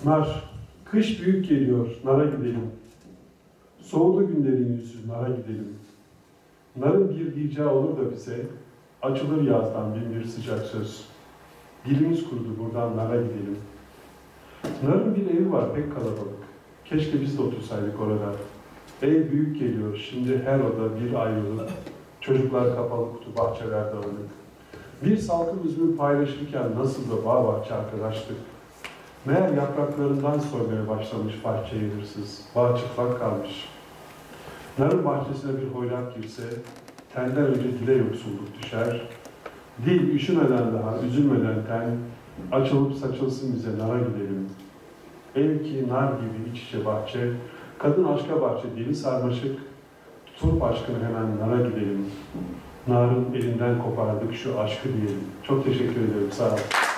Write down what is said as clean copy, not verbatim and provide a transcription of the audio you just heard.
Nar, kış büyük geliyor, nara gidelim. Soğudu günlerin yüzü, nara gidelim. Narın bir diyeceği olur da bize, açılır yazdan bin bir sıcak söz. Dilimiz kurudu, buradan nara gidelim. Narın bir evi var, pek kalabalık. Keşke biz de otursaydık orada. Ev büyük geliyor, şimdi her oda bir ayrılık. Çocuklar kapalı kutu, bahçeler dağınık. Bir salkım üzümü paylaşırken nasıl da bağ bahçe arkadaştık. Meğer yapraklarından soymaya başlamış bahçeye hırsız, bağ çıplak kalmış. Narın bahçesine bir hoyrat girse, tenden önce dile yoksulluk düşer. Dil üşümeden daha, üzülmeden ten, açılıp saçılsın bize nara gidelim. Ev ki nar gibi iç içe bahçe, kadın aşka bahçe, dili sarmaşık, turp aşkına hemen nara gidelim. Narın elinden kopardık şu aşkı diyelim. Çok teşekkür ederim, sağ olun.